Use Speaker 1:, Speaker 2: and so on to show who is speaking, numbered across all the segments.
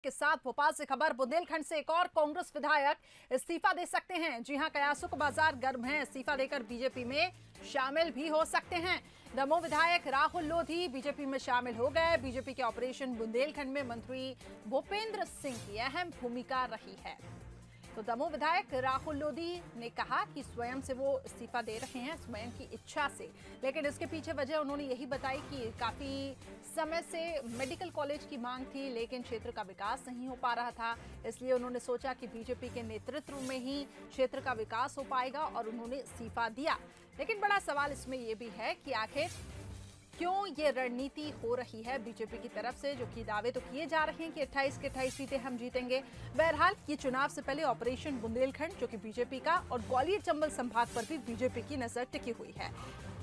Speaker 1: के साथ भोपाल से खबर। बुंदेलखंड से एक और कांग्रेस विधायक इस्तीफा दे सकते हैं। जी हां, कयासुक बाजार गर्म है, इस्तीफा देकर बीजेपी में शामिल भी हो सकते हैं। दमोह विधायक राहुल लोधी बीजेपी में शामिल हो गए। बीजेपी के ऑपरेशन बुंदेलखंड में मंत्री भूपेंद्र सिंह की अहम भूमिका रही है। तो दमोह विधायक राहुल लोधी ने कहा कि स्वयं से वो इस्तीफा दे रहे हैं, स्वयं की इच्छा से, लेकिन इसके पीछे वजह उन्होंने यही बताई कि काफी समय से मेडिकल कॉलेज की मांग थी, लेकिन क्षेत्र का विकास नहीं हो पा रहा था। इसलिए उन्होंने सोचा कि बीजेपी के नेतृत्व में ही क्षेत्र का विकास हो पाएगा और उन्होंने इस्तीफा दिया। लेकिन बड़ा सवाल इसमें यह भी है कि आखिर क्यों ये रणनीति हो रही है बीजेपी की तरफ से, जो कि दावे तो किए जा रहे हैं कि 28 की 28 सीटें हम जीतेंगे। बहरहाल ये चुनाव से पहले ऑपरेशन बुंदेलखंड, जो कि बीजेपी का, और ग्वालियर चंबल संभाग पर भी बीजेपी की नजर टिकी हुई है।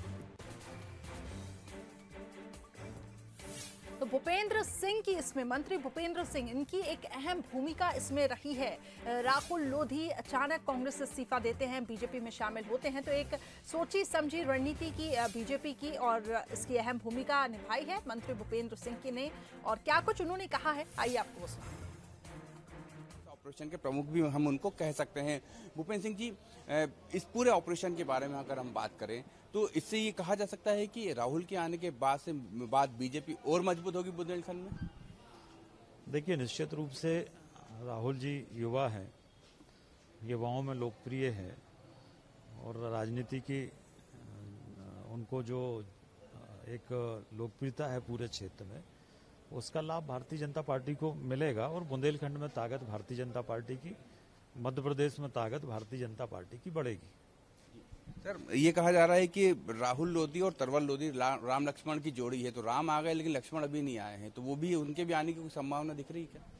Speaker 1: तो भूपेंद्र सिंह की इसमें, मंत्री भूपेंद्र सिंह, इनकी एक अहम भूमिका इसमें रही है। राहुल लोधी अचानक कांग्रेस से इस्तीफा देते हैं, बीजेपी में शामिल होते हैं, तो एक सोची समझी रणनीति की बीजेपी की, और इसकी अहम भूमिका निभाई है मंत्री भूपेंद्र सिंह की ने। और क्या कुछ उन्होंने कहा है, आइए आपको सुनाएं।
Speaker 2: ऑपरेशन के प्रमुख भी हम उनको कह सकते हैं। भूपेंद्र सिंह जी, इस पूरे ऑपरेशन के बारे में अगर हम बात करें तो इससे ये कहा जा सकता है कि राहुल के आने के बाद बीजेपी और मजबूत होगी बुंदेलखंड में।
Speaker 3: देखिए, निश्चित रूप से राहुल जी युवा हैं, युवाओं में लोकप्रिय है, और राजनीति की उनको जो एक लोकप्रियता है पूरे क्षेत्र में, उसका लाभ भारतीय जनता पार्टी को मिलेगा। और बुंदेलखंड में ताकत भारतीय जनता पार्टी की, मध्य प्रदेश में ताकत भारतीय जनता पार्टी की बढ़ेगी।
Speaker 2: सर, ये कहा जा रहा है कि राहुल लोधी और तरवल लोधी राम लक्ष्मण की जोड़ी है, तो राम आ गए लेकिन लक्ष्मण अभी नहीं आए हैं, तो वो भी, उनके भी आने की कोई संभावना दिख रही है क्या?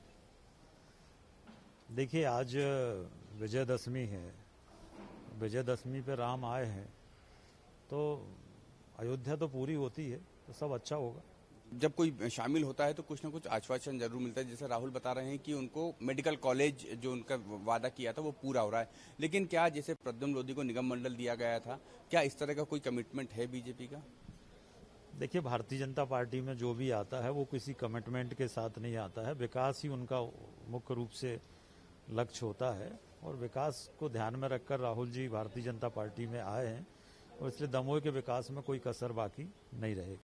Speaker 3: देखिए, आज विजयदशमी है, विजयदशमी पे राम आए हैं, तो अयोध्या तो पूरी होती है, तो सब अच्छा होगा।
Speaker 2: जब कोई शामिल होता है तो कुछ ना कुछ आश्वासन जरूर मिलता है। जैसे राहुल बता रहे हैं कि उनको मेडिकल कॉलेज जो उनका वादा किया था वो पूरा हो रहा है, लेकिन क्या जैसे प्रद्युम्न लोधी को निगम मंडल दिया गया था, क्या इस तरह का कोई कमिटमेंट है बीजेपी का?
Speaker 3: देखिए, भारतीय जनता पार्टी में जो भी आता है वो किसी कमिटमेंट के साथ नहीं आता है। विकास ही उनका मुख्य रूप से लक्ष्य होता है, और विकास को ध्यान में रखकर राहुल जी भारतीय जनता पार्टी में आए हैं, और इसलिए दमोह के विकास में कोई कसर बाकी नहीं रहेगी।